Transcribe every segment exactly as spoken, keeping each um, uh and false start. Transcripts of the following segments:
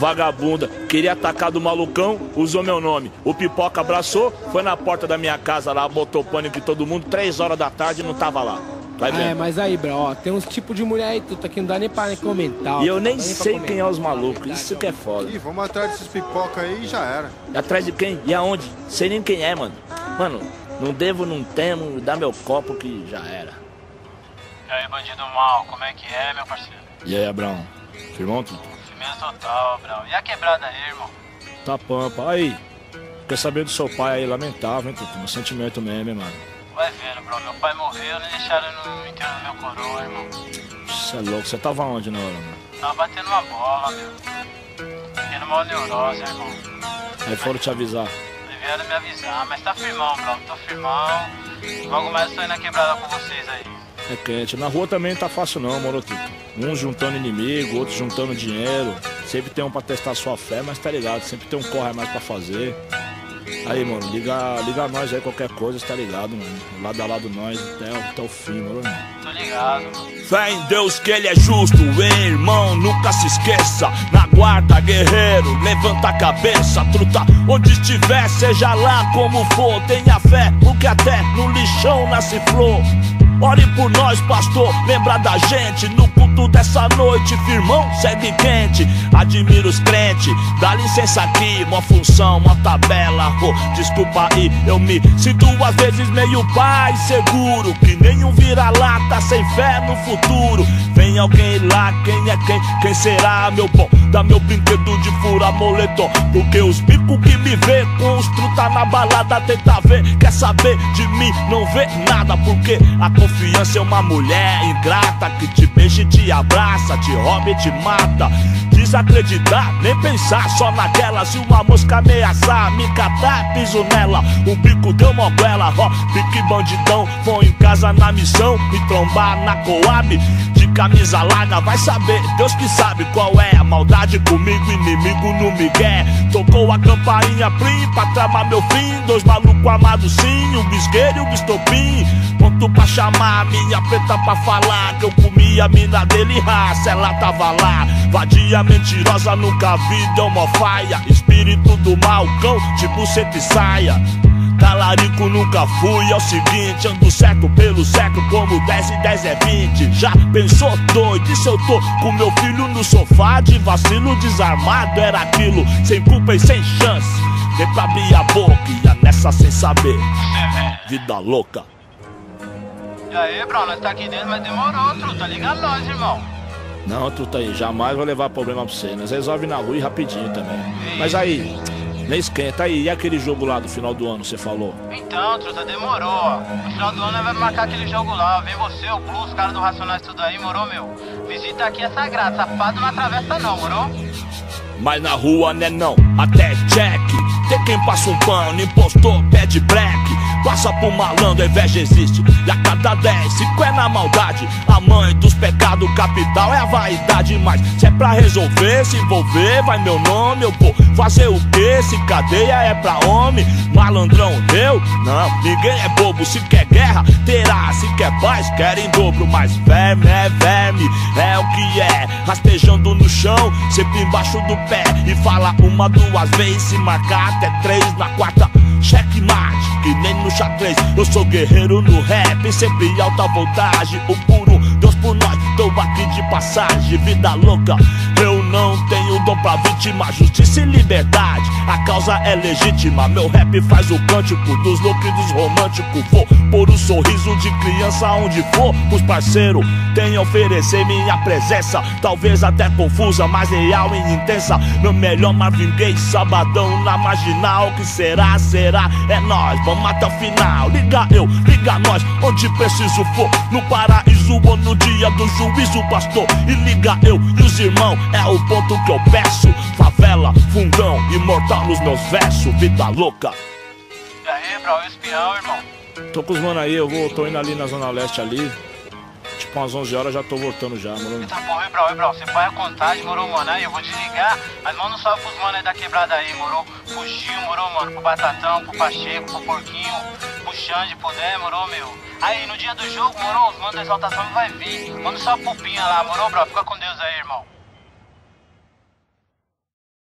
vagabunda. Queria atacar do malucão, usou meu nome. O Pipoca abraçou, foi na porta da minha casa lá, botou pânico em todo mundo, três horas da tarde e não tava lá. Vai vendo. É, mas aí, bro, ó, tem uns tipos de mulher aí, tudo aqui não dá nem pra nem comentar. Ó, e eu nem nem sei quem é os malucos, isso que é foda. Ih, vamos atrás desses pipoca aí e já era. E atrás de quem? E aonde? Sei nem quem é, mano. Mano, não devo, não temo, dá meu copo que já era. E aí, bandido mal, como é que é, meu parceiro? E aí, Abraão? Firmão, tudo? Firmeza total, Brau. E a quebrada aí, irmão? Tá pampa. Aí, quer saber do seu pai aí, lamentável, hein, Tutu? Um sentimento mesmo, hein, mano. Vai vendo, bro. Meu pai morreu, nem deixaram no enterro do meu coroa, irmão. Você é louco, você tava onde na hora, mano? Tava batendo uma bola, meu. Tendo uma neurose, irmão. Aí foram te avisar. Aí vieram me avisar, mas tá firmão, bro. Tô firmão. Logo mais eu tô indo na quebrada com vocês aí. É quente. Na rua também não tá fácil não, moro, Tutu. Uns juntando inimigo, outros juntando dinheiro. Sempre tem um pra testar sua fé, mas tá ligado, sempre tem um corre a mais pra fazer. Aí, mano, liga, liga nós aí, qualquer coisa, tá ligado, mano. Lado a lado nós, até, até o fim, mano. Tô ligado, mano. Fé em Deus que ele é justo, hein, irmão, nunca se esqueça. Na guarda, guerreiro, levanta a cabeça, truta. Onde estiver, seja lá como for, tenha fé, porque até no lixão nasce flor. Ore por nós, pastor, lembra da gente. No culto dessa noite, firmão, segue quente. Admiro os crentes, dá licença aqui. Uma função, uma tabela, oh, desculpa aí. Eu me sinto às vezes meio pai seguro, que nenhum vira-lata sem fé no futuro. Vem alguém lá, quem é quem? Quem será, meu bom? Dá meu brinquedo de fura moletom, porque os bicos que me vê com os truta na balada tenta ver, quer saber de mim, não vê nada, porque a confiança é uma mulher ingrata que te beija e te abraça, te rouba e te mata. Desacreditar, nem pensar, só naquela. Se uma mosca ameaçar, me catar, piso nela. O bico deu moguela, ó, pique bandidão. Vou em casa na missão, me trombar na Coab. De camisa larga, vai saber, Deus que sabe qual é a maldade comigo, inimigo no migué. Tocou a campainha plim pra tramar meu fim. Dois malucos armados sim, o bisqueiro e o bistopim. Pronto pra chamar a minha preta pra falar que eu comi a mina dele, raça, ela tava lá. Vadia mentirosa, nunca vi, deu mó faia. Espírito do mal, cão, de buceta e saia. Talarico nunca fui, é o seguinte, ando certo pelo certo como dez e dez é vinte. Já pensou doido, e se eu tô com meu filho no sofá de vacilo desarmado? Era aquilo, sem culpa e sem chance. Vem pra abrir a boca e ia nessa sem saber. Vida louca. E aí, bro, nós tá aqui dentro, mas demorou, truta. Liga nós, irmão. Não, truta aí, jamais vou levar problema pra você. Nós resolve na rua e rapidinho também. Mas aí, nem esquenta aí. E aquele jogo lá do final do ano, você falou? Então, truta, demorou, ó. No final do ano nós vamos marcar aquele jogo lá. Vem você, o Blue, os caras do Racionais, tudo aí, morou, meu? Visita aqui é sagrado, safado não atravessa não, morou? Mas na rua né não, até check. Tem quem passa um pano, impostor, pede black. Passa por malandro, a inveja existe. E a cada dez, cinco é na maldade. A mãe dos pecados capital é a vaidade. Mas se é pra resolver, se envolver, vai meu nome. Eu vou fazer o quê? Se cadeia é pra homem. Malandrão, eu? Não, ninguém é bobo. Se quer guerra, terá. Se quer paz, quer em dobro. Mas verme é verme, é o que é. Rastejando no chão, sempre embaixo do pé. E fala uma, duas vezes, se marcar até três. Na quarta, checkmate, que nem no xadrez. Eu sou guerreiro no rap, sempre em alta voltagem. Um por um, Deus por nós, tô aqui de passagem. Vida louca, eu não tenho dom pra vítima. Justiça e liberdade, a causa é legítima. Meu rap faz o cântico dos loucos e dos românticos. Vou pôr o sorriso de criança onde for. Os parceiros têm a oferecer minha presença. Talvez até confusa, mas real e intensa. Meu melhor Marvin Gaye, sabadão na marginal. Que será, será, é nós, vamos até o final. Liga eu, liga nós, onde preciso for. No paraíso ou no dia do juízo, pastor. E liga eu e os irmãos, é o ponto que eu peço. Favela, fundão, imortal nos meus versos. Vida louca. E aí, bro, e o espião, irmão? Tô com os mano aí, eu vou, tô indo ali na Zona Leste ali. Tipo umas onze horas já tô voltando já, mano. Eita porra, bro, e bro, você põe a contagem, morou, mano? Aí eu vou desligar, mas manda um salve pros mano aí da quebrada aí, morou? Pro Gil, morou, mano? Pro Batatão, pro Pacheco, pro Porquinho, pro Xande, pro Dé, morou, meu? Aí, no dia do jogo, morou, os manos da exaltação vai vir. Manda um salve pro Pinha lá, morou, bro? Fica com Deus aí, irmão.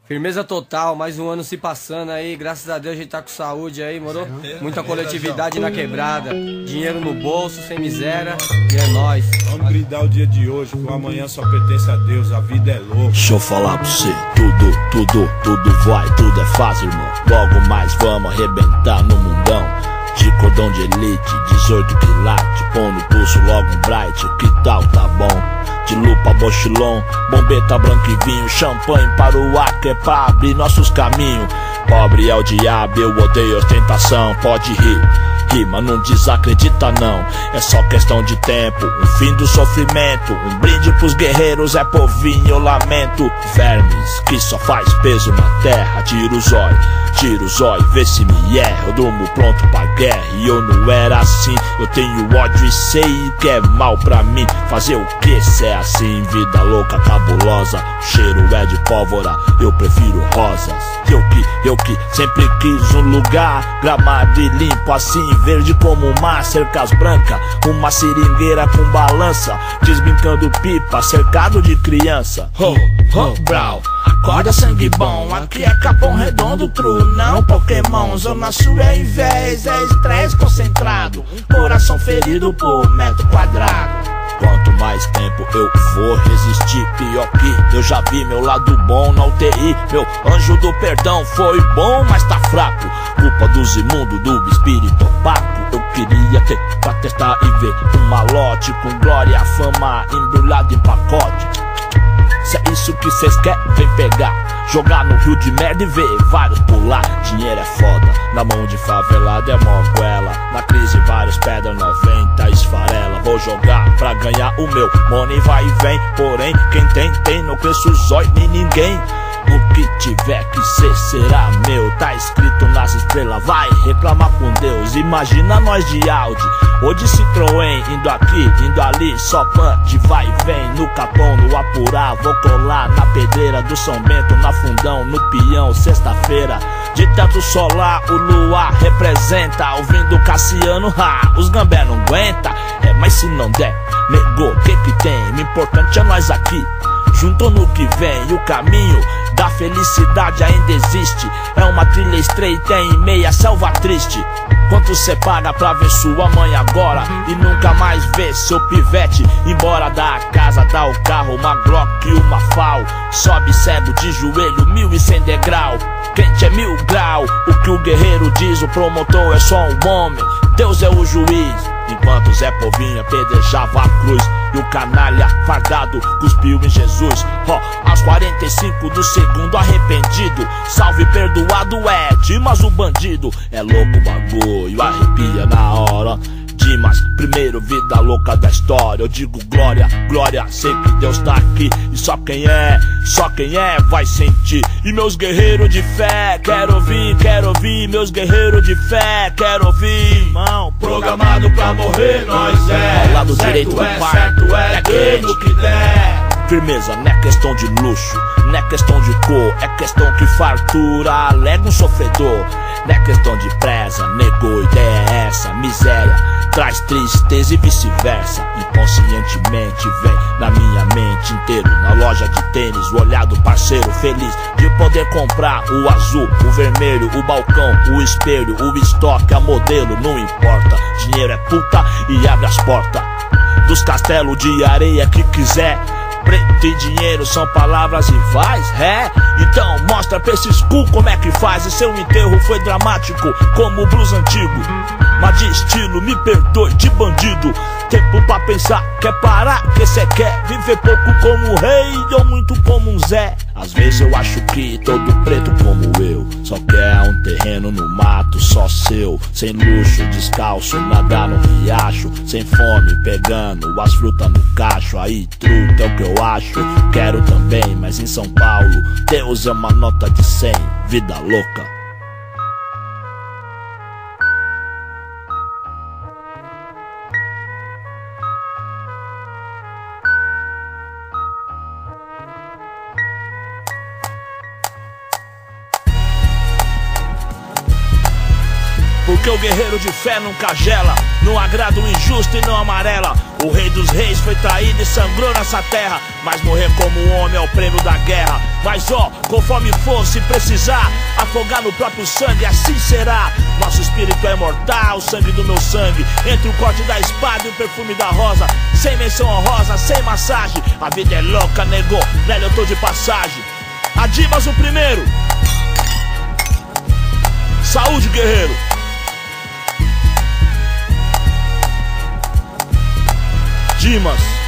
Firmeza total, mais um ano se passando aí, graças a Deus a gente tá com saúde aí, moro? Muita coletividade na quebrada, dinheiro no bolso, sem miséria, e é nóis. Vamos brindar o dia de hoje, que o amanhã só pertence a Deus, a vida é louca. Deixa eu falar pra você, tudo, tudo, tudo vai, tudo é fácil, irmão. Logo mais vamos arrebentar no mundão. De cordão de elite, dezoito quilates, põe no pulso logo um bright, que tal, tá bom? De lupa, mochilão, bombeta, branco e vinho, champanhe para o ar, que é pra abrir nossos caminhos. Pobre é o diabo, eu odeio ostentação, pode rir, rir, mas não desacredita não. É só questão de tempo, um fim do sofrimento, um brinde pros guerreiros, é povinho, eu lamento. Vermes, que só faz peso na terra, tira o zóio, tira o zóio, vê se me erra. Eu durmo pronto pra guerra e eu não era assim. Eu tenho ódio e sei que é mal pra mim. Fazer o que se é assim? Vida louca, cabulosa, o cheiro é de pólvora, eu prefiro rosas. Eu que, eu que sempre quis um lugar gramado e limpo assim, verde como o mar, cercas brancas, uma seringueira com balança, desbrincando pipa, cercado de criança. Ho, ho, brau, acorda sangue bom, aqui é Capão Redondo, true, não Pokémon. Zona Sul é invés, é estresse concentrado, coração ferido por metro quadrado. Quanto mais tempo eu vou resistir, pior que eu já vi meu lado bom na U T I. Meu anjo do perdão foi bom, mas tá fraco. Culpa dos imundos, do espírito opaco. Eu queria ter pra testar e ver um malote com glória, fama embrulhado em pacote. Se é isso que cês querem, vem pegar, jogar no rio de merda e ver vários pular. Dinheiro é foda, na mão de favelado é mó goela. Na crise vários pedra noventa esfarela. Vou jogar pra ganhar o meu, money vai e vem. Porém, quem tem, tem, não cresce os olhos nem ninguém. O que tiver que ser será meu, tá escrito nas estrelas, vai reclamar com Deus. Imagina nós de Audi ou de Citroën, indo aqui, indo ali, só pan de vai e vem. No Capão, no Apurá, vou colar na pedreira do São Bento, na Fundão, no Peão, sexta-feira. De teto solar, o luar representa, ouvindo Cassiano, ha, os gambé não aguenta. É, mas se não der, negou, que que tem? O importante é nós aqui, junto no que vem. E o caminho da felicidade ainda existe, é uma trilha estreita em meia selva triste. Quanto cê paga pra ver sua mãe agora e nunca mais ver seu pivete embora da casa, dá o carro, uma Glock e uma Fal. Sobe cego de joelho, mil e cem degrau, quente é mil grau. O que o guerreiro diz, o promotor é só um homem, Deus é o juiz. Enquanto Zé Povinho apedrejava a cruz e o canalha fardado cuspiu em Jesus. Ó, oh, aos quarenta e cinco do segundo arrependido, salve perdoado é Dimas o bandido. É louco o bagulho, arrepia na hora. Dimas, primeiro vida louca da história. Eu digo glória, glória, sei que Deus tá aqui. E só quem é, só quem é vai sentir. E meus guerreiros de fé, quero ouvir, quero ouvir. Meus guerreiros de fé, quero ouvir. Irmão, programado pra morrer, nós é. Ao lado direito do pai, certo é, quem no que der. Firmeza, não é questão de luxo, não é questão de cor, é questão que fartura alega um sofredor. Não é questão de presa, negou, ideia é essa. Miséria traz tristeza e vice-versa. Inconscientemente vem na minha mente inteiro. Na loja de tênis, o olhar do parceiro feliz de poder comprar o azul, o vermelho, o balcão, o espelho, o estoque, a modelo, não importa. Dinheiro é puta e abre as portas dos castelos de areia que quiser. Preto e dinheiro são palavras rivais, é? Então mostra pra esses cu como é que faz. E seu enterro foi dramático como o blues antigo, mas de estilo, me perdoe, de bandido. Tempo pra pensar, quer parar, que cê quer viver pouco como um rei ou muito como um Zé. Às vezes eu acho que todo preto como eu só quer um terreno no mato só seu, sem luxo, descalço, nadar no riacho, sem fome, pegando as frutas no cacho. Aí truta é o que eu acho, quero também, mas em São Paulo Deus é uma nota de cem, vida louca. Porque o guerreiro de fé nunca gela, não agrada o injusto e não amarela. O rei dos reis foi traído e sangrou nessa terra, mas morrer como um homem é o prêmio da guerra. Mas ó, conforme for, se precisar afogar no próprio sangue, assim será. Nosso espírito é mortal, o sangue do meu sangue, entre o corte da espada e o perfume da rosa. Sem menção honrosa, sem massagem, a vida é louca, nego, velho, eu tô de passagem. A Dimas o primeiro. Saúde, guerreiro. Dimas.